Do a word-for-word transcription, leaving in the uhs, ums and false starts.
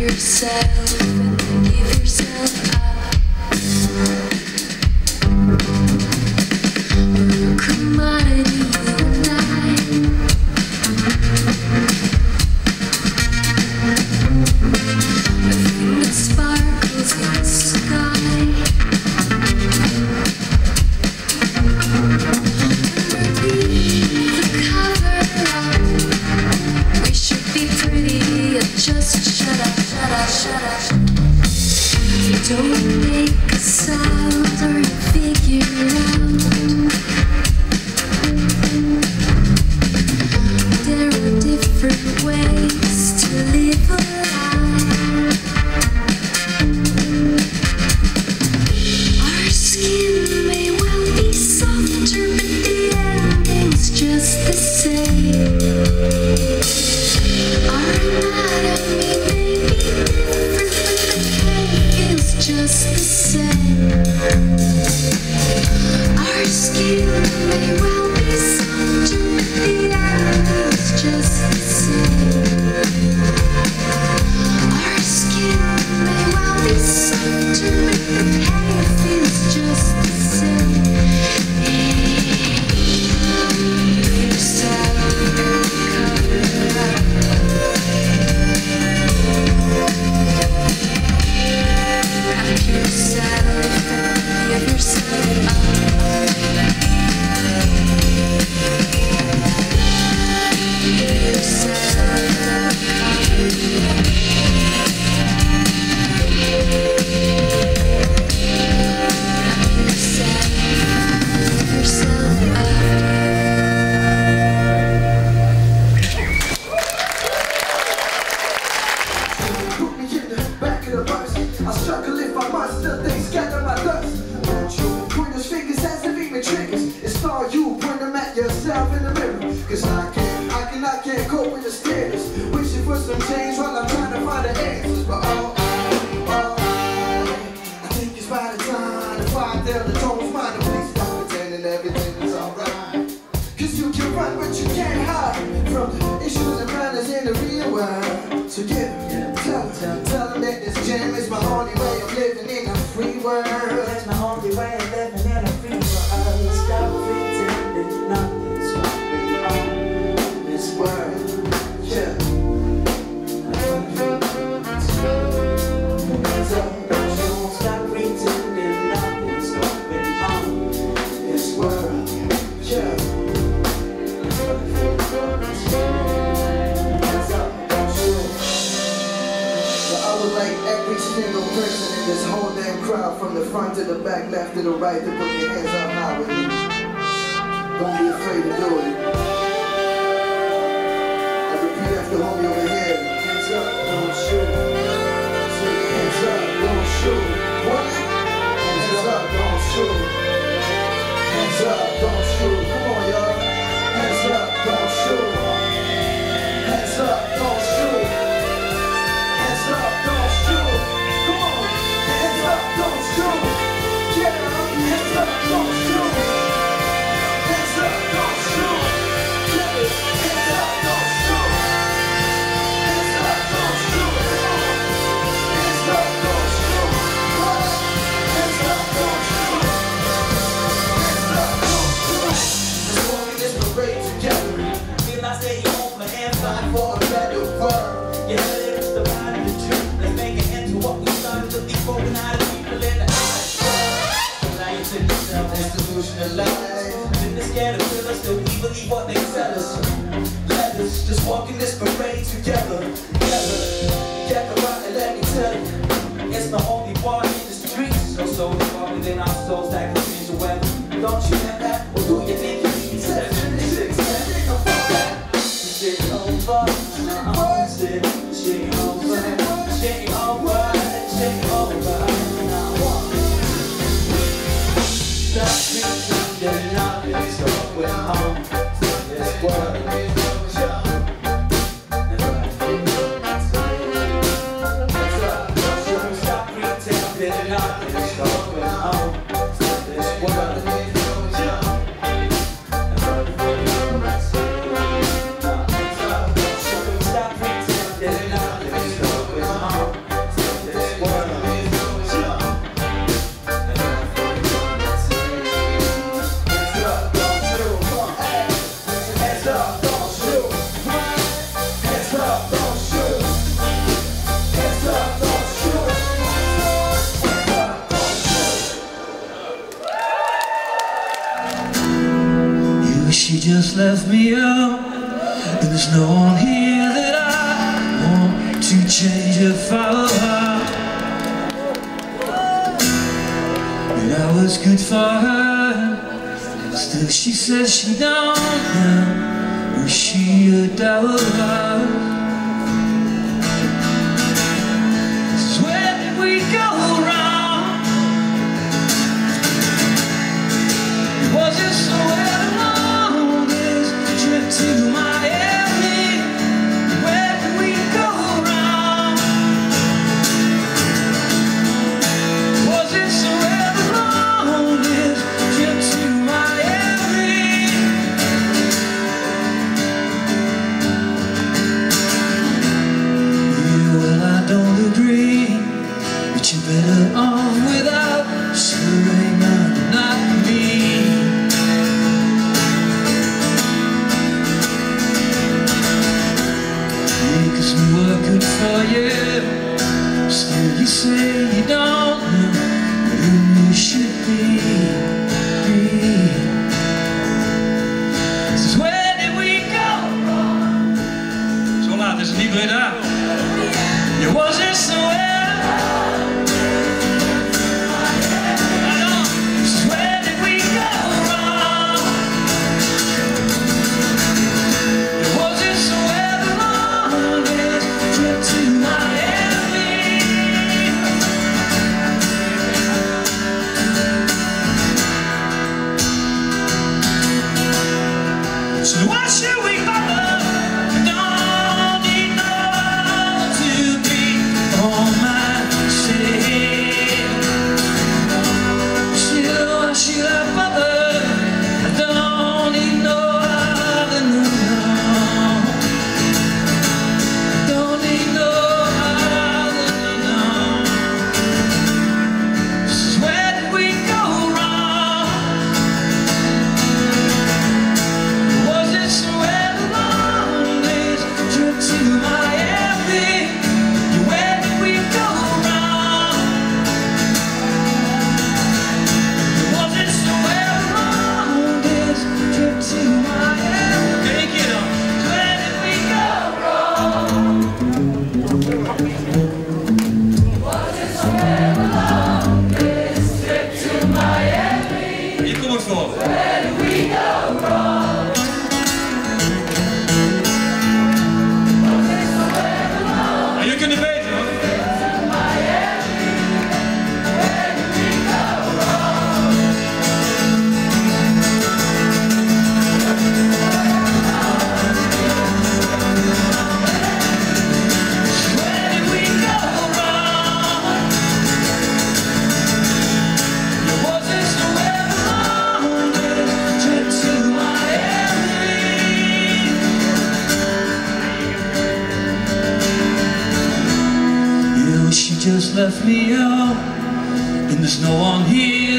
yourself and then give yourself up. We're a commodity, you and I. A thing that sparkles in the sky. Underneath the cover up, we should be pretty and just shut up, shut up, shut up. Don't make a sound or you figure it out. There are different ways to live a life. Our skin may well be softer, but the ending's just the same. Our anatomy may be different, but the cake is just the same. Our skin may well be softer, but the ending's just the same. Our skin may well be softer, but the cake is just the same. Give yourself cover up. Wrap yourself and give yourself up. Give yourself cover up. Wrap yourself, give yourself up. Put me in the back of the bus. I struggle if I must, still things scatter my dust. Don't you point those fingers as if even triggers. It's all you, point them at yourself in the mirror. Cause I can't, I can, I can't cope with the status. Wishing for some change while I'm trying to find the answers. But oh, I, oh, I, I think it's by the time to find out the tones mind. Please stop pretending everything is alright. Cause you can run but you can't hide from issues and problems in the real world. So get them, tell them, tell them that this jam is my only way of living in a free world. It's my only way of living in a free world. Stop pretending nothing's going on in this world. Yeah. So don't stop pretending nothing's going on in this world. Yeah. So I would like every single person in this whole damn crowd, from the front to the back, left to the right, to put your hands up high with me. Don't be afraid to do it. And repeat after homie over here. Hands up, don't shoot. Say hands up, don't shoot. What? Hands up, don't shoot. Hands up, don't shoot. Come on, y'all. Hands up, don't shoot. Hands up, don't shoot. Hands up, don't shoot. Come on. Hands up, don't shoot. Yeah, hands up, don't shoot. Hands up, don't shoot. Yeah, hands up, don't shoot. Hands up, don't shoot. Hands up, don't shoot. Hands up, don't shoot. Hands up, don't shoot. As long as we're great together, Feel I stay home for and fight fight for a better world. Yeah, it's the ride of the truth. Let's make it into what we started to leave organized people in the eyes. Now you tell yourself that's Institutionalized. been the scared of us till we believe what they tell us. Let us just walk in this parade together. Together, together, right, and let me tell you, it's the only war in the streets. So, so it's far within our souls that can change the weather. Don't you have that? Or do you think you need seven? Six, seven, no, fuck that. Shit over, uh-uh, shit, shit over, shit over, shit over. Now what? Stop pretending nothing's going on in this world. Stop pretending nothing's going on in this world. just left me out, and there's no one here that I want to change if I were her. And I was good for her, still she says she don't know, or she a doubt her. You're better off without Serena, not me. Because we were good for you, still you say you don't know who you should be, be. Since where did we go wrong? Zo laat is het niet meer daar. Je was er zo so why should we bother? Don't need no one to be on my side. Still, why should I bother? I don't need no other, no, no. I don't need no other, no, no. This is where did we go wrong? Where did we go wrong? Nou, je kunt het weten hoor. Where did we go wrong? Where did we go wrong? You wasn't somewhere. She just left me out, and there's no one here